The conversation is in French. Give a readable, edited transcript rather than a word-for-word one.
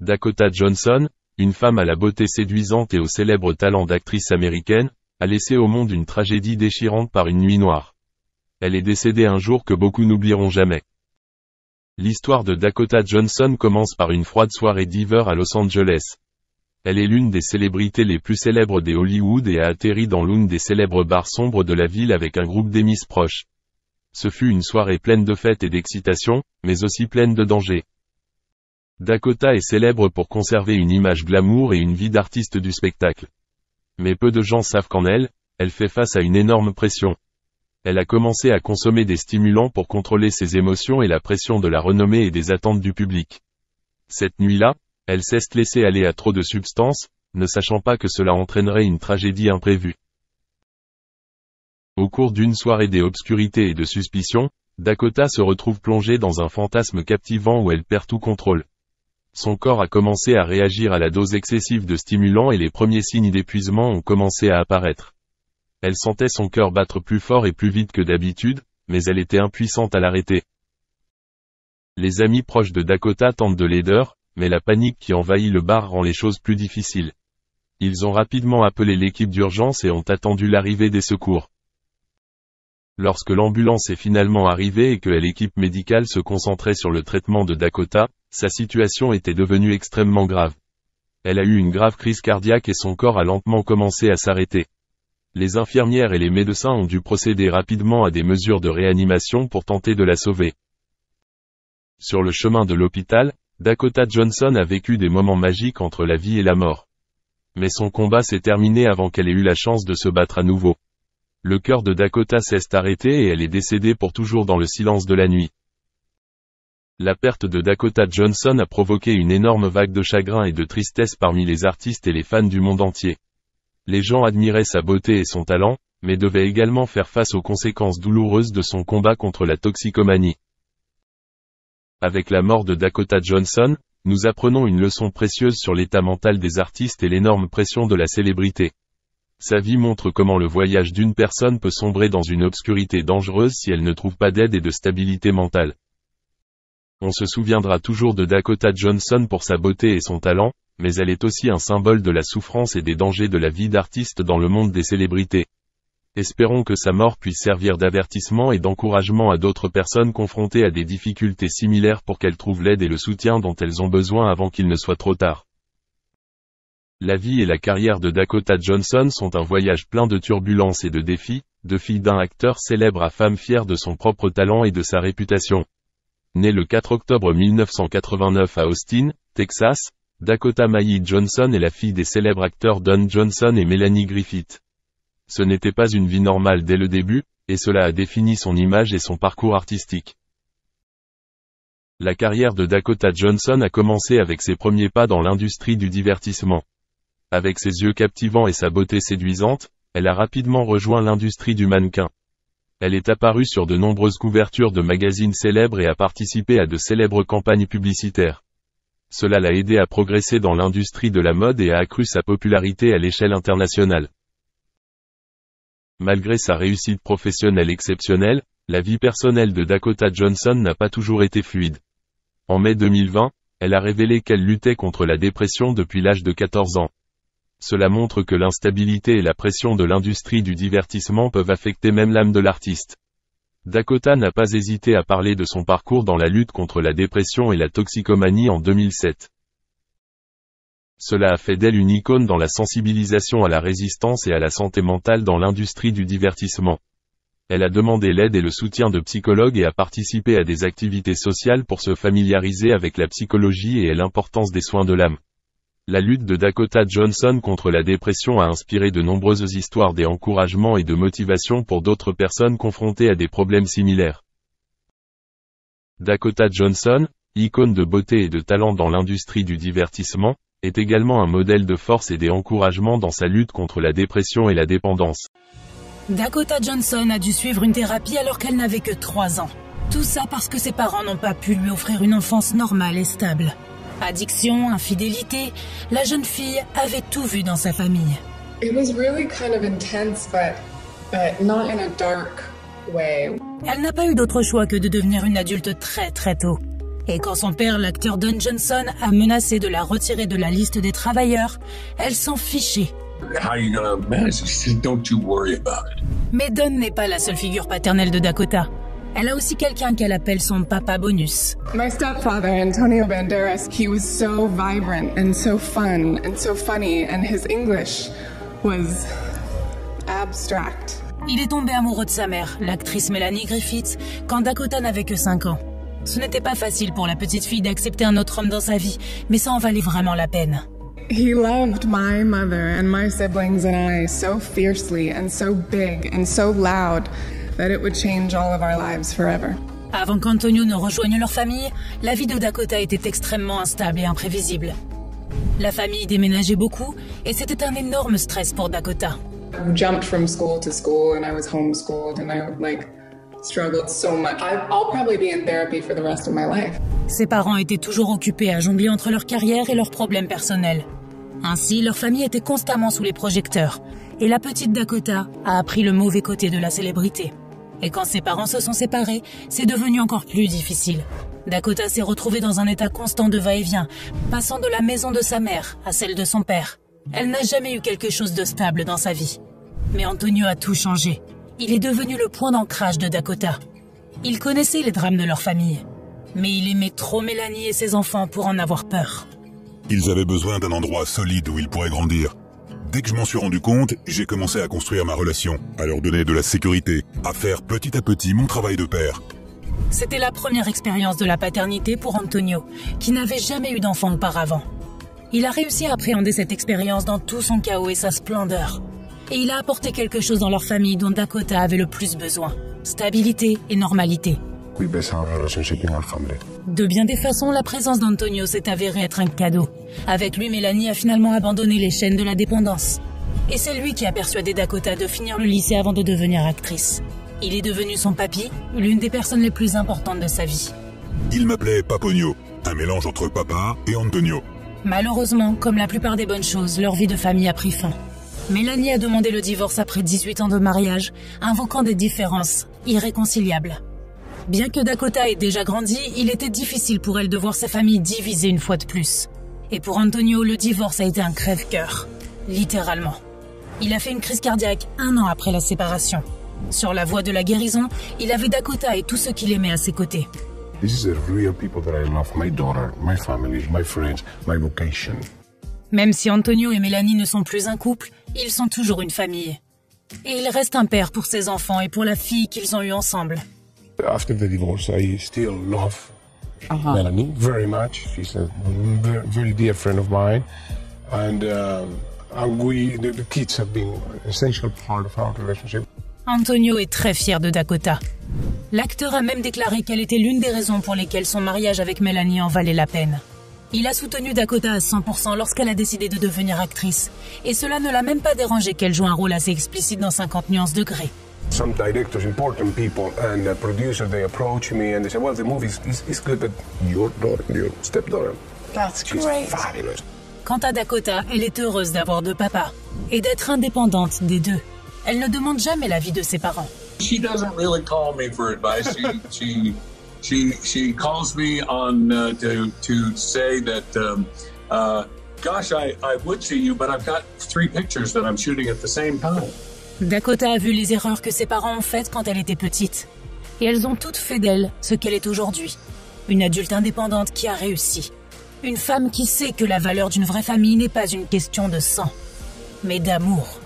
Dakota Johnson, une femme à la beauté séduisante et au célèbre talent d'actrice américaine, a laissé au monde une tragédie déchirante par une nuit noire. Elle est décédée un jour que beaucoup n'oublieront jamais. L'histoire de Dakota Johnson commence par une froide soirée d'hiver à Los Angeles. Elle est l'une des célébrités les plus célèbres des Hollywood et a atterri dans l'une des célèbres bars sombres de la ville avec un groupe d'émis proches. Ce fut une soirée pleine de fêtes et d'excitation, mais aussi pleine de dangers. Dakota est célèbre pour conserver une image glamour et une vie d'artiste du spectacle. Mais peu de gens savent qu'en elle fait face à une énorme pression. Elle a commencé à consommer des stimulants pour contrôler ses émotions et la pression de la renommée et des attentes du public. Cette nuit-là, elle s'est laissée aller à trop de substances, ne sachant pas que cela entraînerait une tragédie imprévue. Au cours d'une soirée d'obscurité et de suspicion, Dakota se retrouve plongée dans un fantasme captivant où elle perd tout contrôle. Son corps a commencé à réagir à la dose excessive de stimulants et les premiers signes d'épuisement ont commencé à apparaître. Elle sentait son cœur battre plus fort et plus vite que d'habitude, mais elle était impuissante à l'arrêter. Les amis proches de Dakota tentent de l'aider, mais la panique qui envahit le bar rend les choses plus difficiles. Ils ont rapidement appelé l'équipe d'urgence et ont attendu l'arrivée des secours. Lorsque l'ambulance est finalement arrivée et que l'équipe médicale se concentrait sur le traitement de Dakota, sa situation était devenue extrêmement grave. Elle a eu une grave crise cardiaque et son corps a lentement commencé à s'arrêter. Les infirmières et les médecins ont dû procéder rapidement à des mesures de réanimation pour tenter de la sauver. Sur le chemin de l'hôpital, Dakota Johnson a vécu des moments magiques entre la vie et la mort. Mais son combat s'est terminé avant qu'elle ait eu la chance de se battre à nouveau. Le cœur de Dakota s'est arrêté et elle est décédée pour toujours dans le silence de la nuit. La perte de Dakota Johnson a provoqué une énorme vague de chagrin et de tristesse parmi les artistes et les fans du monde entier. Les gens admiraient sa beauté et son talent, mais devaient également faire face aux conséquences douloureuses de son combat contre la toxicomanie. Avec la mort de Dakota Johnson, nous apprenons une leçon précieuse sur l'état mental des artistes et l'énorme pression de la célébrité. Sa vie montre comment le voyage d'une personne peut sombrer dans une obscurité dangereuse si elle ne trouve pas d'aide et de stabilité mentale. On se souviendra toujours de Dakota Johnson pour sa beauté et son talent, mais elle est aussi un symbole de la souffrance et des dangers de la vie d'artiste dans le monde des célébrités. Espérons que sa mort puisse servir d'avertissement et d'encouragement à d'autres personnes confrontées à des difficultés similaires pour qu'elles trouvent l'aide et le soutien dont elles ont besoin avant qu'il ne soit trop tard. La vie et la carrière de Dakota Johnson sont un voyage plein de turbulences et de défis, de fille d'un acteur célèbre à femme fière de son propre talent et de sa réputation. Née le 4 octobre 1989 à Austin, Texas, Dakota Mayi Johnson est la fille des célèbres acteurs Don Johnson et Melanie Griffith. Ce n'était pas une vie normale dès le début, et cela a défini son image et son parcours artistique. La carrière de Dakota Johnson a commencé avec ses premiers pas dans l'industrie du divertissement. Avec ses yeux captivants et sa beauté séduisante, elle a rapidement rejoint l'industrie du mannequin. Elle est apparue sur de nombreuses couvertures de magazines célèbres et a participé à de célèbres campagnes publicitaires. Cela l'a aidée à progresser dans l'industrie de la mode et a accru sa popularité à l'échelle internationale. Malgré sa réussite professionnelle exceptionnelle, la vie personnelle de Dakota Johnson n'a pas toujours été fluide. En mai 2020, elle a révélé qu'elle luttait contre la dépression depuis l'âge de 14 ans. Cela montre que l'instabilité et la pression de l'industrie du divertissement peuvent affecter même l'âme de l'artiste. Dakota n'a pas hésité à parler de son parcours dans la lutte contre la dépression et la toxicomanie en 2007. Cela a fait d'elle une icône dans la sensibilisation à la résistance et à la santé mentale dans l'industrie du divertissement. Elle a demandé l'aide et le soutien de psychologues et a participé à des activités sociales pour se familiariser avec la psychologie et l'importance des soins de l'âme. La lutte de Dakota Johnson contre la dépression a inspiré de nombreuses histoires d'encouragement et de motivation pour d'autres personnes confrontées à des problèmes similaires. Dakota Johnson, icône de beauté et de talent dans l'industrie du divertissement, est également un modèle de force et d'encouragement dans sa lutte contre la dépression et la dépendance. Dakota Johnson a dû suivre une thérapie alors qu'elle n'avait que 3 ans. Tout ça parce que ses parents n'ont pas pu lui offrir une enfance normale et stable. Addiction, infidélité, la jeune fille avait tout vu dans sa famille. It was really kind of intense, but not in a dark way. Elle n'a pas eu d'autre choix que de devenir une adulte très tôt. Et quand son père, l'acteur Don Johnson, a menacé de la retirer de la liste des travailleurs, elle s'en fichait. Mais Don n'est pas la seule figure paternelle de Dakota. Elle a aussi quelqu'un qu'elle appelle son papa bonus. My stepfather, Antonio Banderas, he was so vibrant and so fun and so funny, and his English was abstract. Il est tombé amoureux de sa mère, l'actrice Melanie Griffith, quand Dakota n'avait que 5 ans. Ce n'était pas facile pour la petite fille d'accepter un autre homme dans sa vie, mais ça en valait vraiment la peine. He loved my mother and my siblings and I so fiercely and so big and so loud that it would change all of our lives forever. Avant qu'Antonio ne rejoigne leur famille, la vie de Dakota était extrêmement instable et imprévisible. La famille déménageait beaucoup et c'était un énorme stress pour Dakota. I jumped from school to school and I was homeschooled and I struggled so much. I'll probably be in therapy for the rest of my life. Ses parents étaient toujours occupés à jongler entre leur carrière et leurs problèmes personnels. Ainsi, leur famille était constamment sous les projecteurs et la petite Dakota a appris le mauvais côté de la célébrité. Et quand ses parents se sont séparés, c'est devenu encore plus difficile. Dakota s'est retrouvée dans un état constant de va-et-vient, passant de la maison de sa mère à celle de son père. Elle n'a jamais eu quelque chose de stable dans sa vie. Mais Antonio a tout changé. Il est devenu le point d'ancrage de Dakota. Il connaissait les drames de leur famille. Mais il aimait trop Melanie et ses enfants pour en avoir peur. Ils avaient besoin d'un endroit solide où ils pourraient grandir. Dès que je m'en suis rendu compte, j'ai commencé à construire ma relation, à leur donner de la sécurité, à faire petit à petit mon travail de père. C'était la première expérience de la paternité pour Antonio, qui n'avait jamais eu d'enfant auparavant. Il a réussi à appréhender cette expérience dans tout son chaos et sa splendeur. Et il a apporté quelque chose dans leur famille dont Dakota avait le plus besoin. Stabilité et normalité. De bien des façons, la présence d'Antonio s'est avérée être un cadeau. Avec lui, Melanie a finalement abandonné les chaînes de la dépendance. Et c'est lui qui a persuadé Dakota de finir le lycée avant de devenir actrice. Il est devenu son papy, l'une des personnes les plus importantes de sa vie. Il m'appelait Paponio, un mélange entre papa et Antonio. Malheureusement, comme la plupart des bonnes choses, leur vie de famille a pris fin. Mélanie a demandé le divorce après 18 ans de mariage, invoquant des différences irréconciliables. Bien que Dakota ait déjà grandi, il était difficile pour elle de voir sa famille divisée une fois de plus. Et pour Antonio, le divorce a été un crève-cœur. Littéralement. Il a fait une crise cardiaque 1 an après la séparation. Sur la voie de la guérison, il avait Dakota et tous ceux qu'il aimait à ses côtés. This is the real people that I love, my daughter, my family, my friends, my vocation. Même si Antonio et Mélanie ne sont plus un couple, ils sont toujours une famille. Et il reste un père pour ses enfants et pour la fille qu'ils ont eue ensemble. After the divorce, I still love Melanie very much. She's a very dear friend of mine. And the kids have been an essential part of our relationship. Antonio est très fier de Dakota. L'acteur a même déclaré qu'elle était l'une des raisons pour lesquelles son mariage avec Melanie en valait la peine. Il a soutenu Dakota à 100% lorsqu'elle a décidé de devenir actrice. Et cela ne l'a même pas dérangé qu'elle joue un rôle assez explicite dans 50 nuances de Grey. Some directors, important people, and producers, they approach me and they say, well, the movie is good, but your daughter, your stepdaughter, she's fabulous. Quant à Dakota, elle est heureuse d'avoir 2 papas et d'être indépendante des 2. Elle ne demande jamais l'avis de ses parents. She doesn't really call me for advice. She calls me on to say that, gosh, I would see you, but I've got 3 pictures that I'm shooting at the same time. Dakota a vu les erreurs que ses parents ont faites quand elle était petite. Et elles ont toutes fait d'elle ce qu'elle est aujourd'hui. Une adulte indépendante qui a réussi. Une femme qui sait que la valeur d'une vraie famille n'est pas une question de sang, mais d'amour.